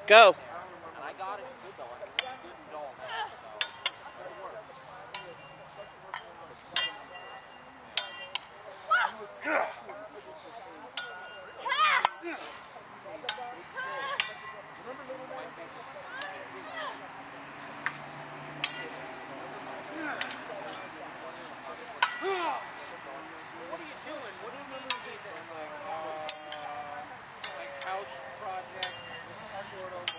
Go. And I got it good though. It was good and dull now, so good work. What are you doing? What do you mean like house project?